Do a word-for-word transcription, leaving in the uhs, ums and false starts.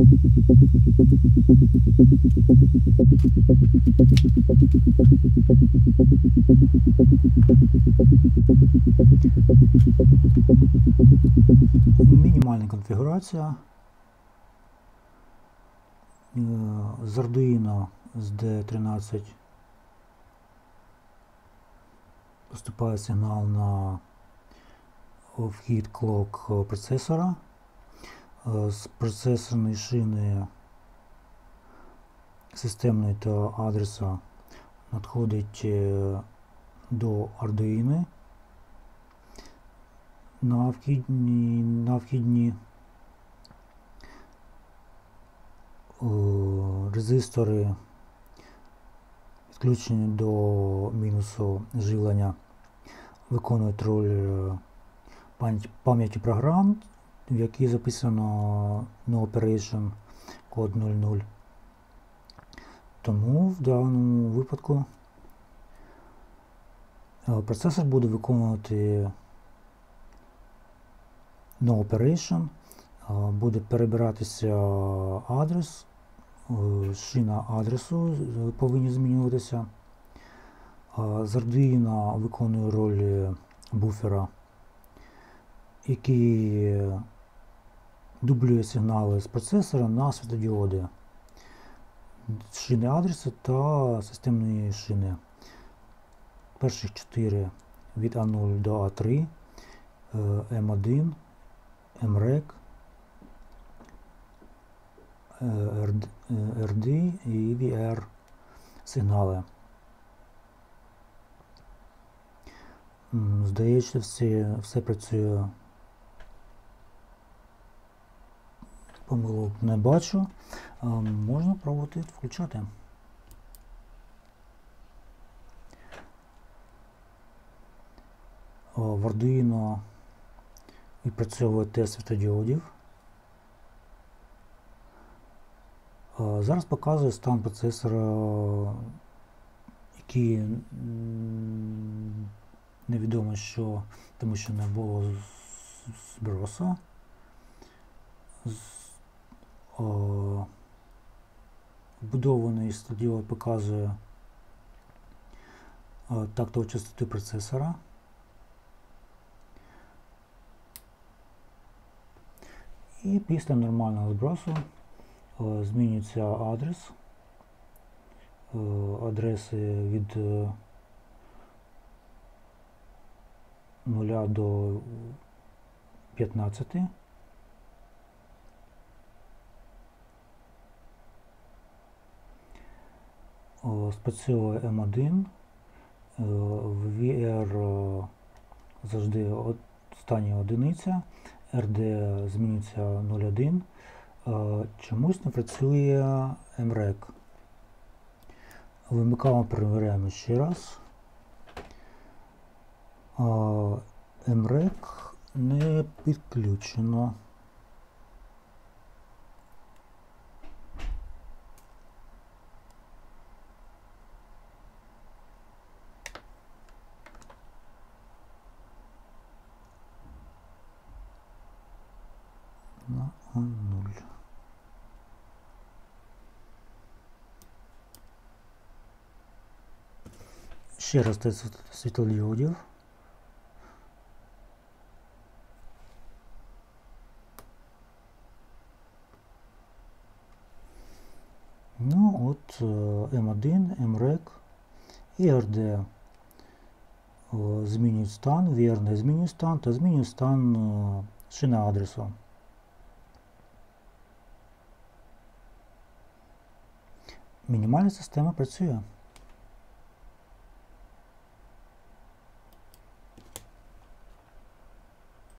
Мінімальна конфігурація. З Arduino з ді тринадцять поступає сигнал на вхід клок процесора. З процесорної шини системної та адреса надходить до Arduino. На вхідні, на вхідні резистори, підключені до мінусу живлення, виконують роль пам'яті програм, в якій записано no operation код нуль нуль. Тому в даному випадку процесор буде виконувати no operation, буде перебиратися адрес, шина адресу повинні змінюватися. З Arduino виконує роль буфера, який дублює сигнали з процесора на світлодіоди, шини адресу та системної шини. Перших чотири від а нуль до а три, ем один, емрек, ар ді і ві ар сигнали. Здається, все, все працює. Помилок не бачу. Можна пробувати включати. В Arduino відпрацьовує тест світлодіодів. Зараз показує стан процесора, який невідомо що, тому що не було збросу. Вбудований світлодіод показує тактову частоту процесора. І після нормального збросу змінюється адрес, адреси від нуля до п'ятнадцяти. Спрацьовує ем один, в ві ар завжди остання одиниця, ар ді змінюється нуль один, чомусь не працює емрек. Вимикаємо, перевіряємо ще раз. емрек не підключено. На а нуль. Ще раз тест світлодіодів. Ну от ем один, емрек і ар ді змінюють стан, ві ар не змінює стан, та змінює стан шини адресу. Мінімальна система працює.